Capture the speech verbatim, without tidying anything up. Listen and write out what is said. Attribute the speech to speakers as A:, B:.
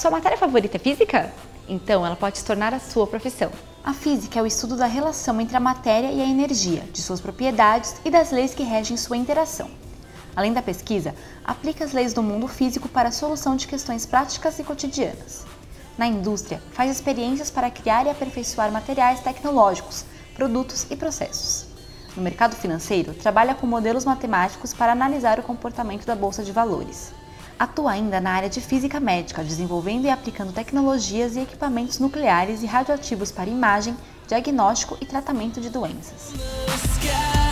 A: Sua matéria favorita é física? Então ela pode se tornar a sua profissão. A física é o estudo da relação entre a matéria e a energia, de suas propriedades e das leis que regem sua interação. Além da pesquisa, aplica as leis do mundo físico para a solução de questões práticas e cotidianas. Na indústria, faz experiências para criar e aperfeiçoar materiais tecnológicos, produtos e processos. No mercado financeiro, trabalha com modelos matemáticos para analisar o comportamento da bolsa de valores. Atua ainda na área de física médica, desenvolvendo e aplicando tecnologias e equipamentos nucleares e radioativos para imagem, diagnóstico e tratamento de doenças.